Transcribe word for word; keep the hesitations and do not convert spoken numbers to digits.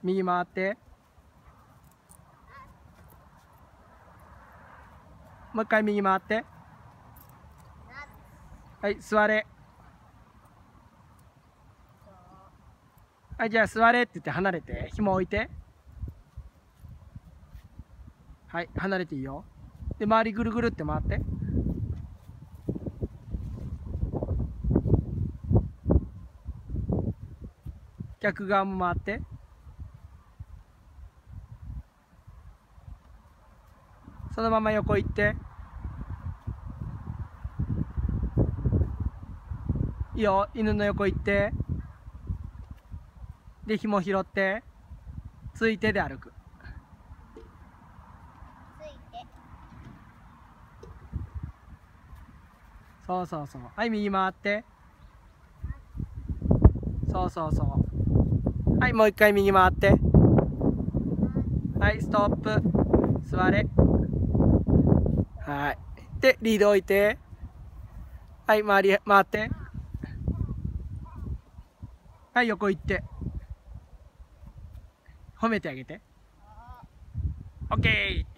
右回って。もう一回右回って。はい、座れ。はい、じゃあ座れって言って離れて。紐置いて。はい、離れていいよ。で、周りぐるぐるって回って。逆側も回って。そのまま横行って。いいよ、犬の横行って。で、紐拾って。ついてで歩く。 ついて。 そうそうそう。はい、右回って。そうそうそう。はい、もう一回右回って。はい、ストップ。座れ。はい。で、リード置いて。はい、回り、回って。はい、横行って。褒めてあげて。オッケー。